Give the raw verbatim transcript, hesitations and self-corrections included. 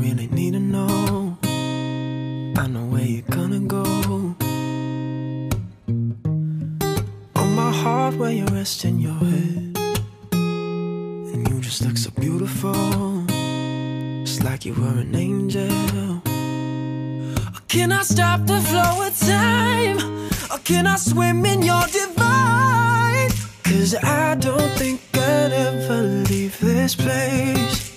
really need to know. I know where you're gonna go. On my heart where you're resting your head, and you just look so beautiful, just like you were an angel. Can I stop the flow of time, or can I swim in your divine? Cause I don't think I'd ever leave this place.